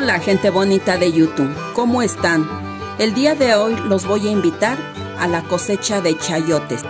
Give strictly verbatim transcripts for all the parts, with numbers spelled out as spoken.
Hola gente bonita de YouTube, ¿cómo están? El día de hoy los voy a invitar a la cosecha de chayotes.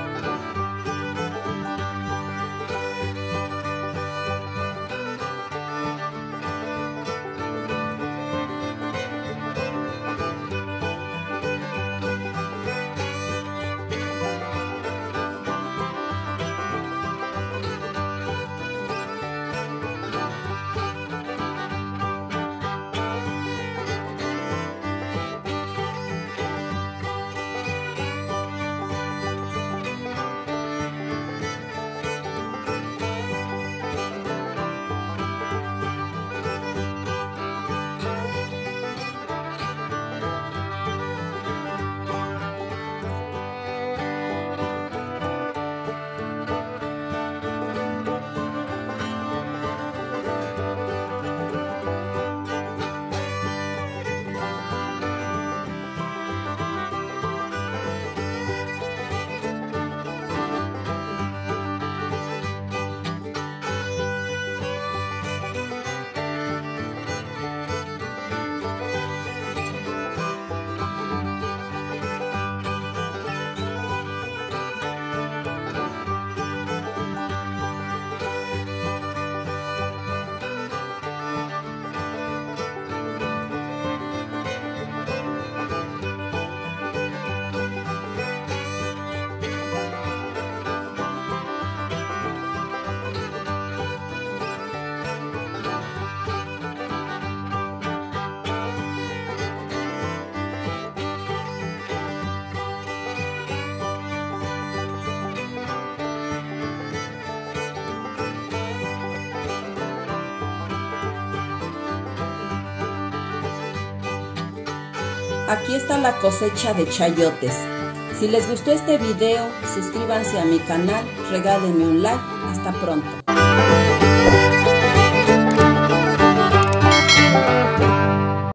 Aquí está la cosecha de chayotes. Si les gustó este video, suscríbanse a mi canal, regálenme un like. Hasta pronto.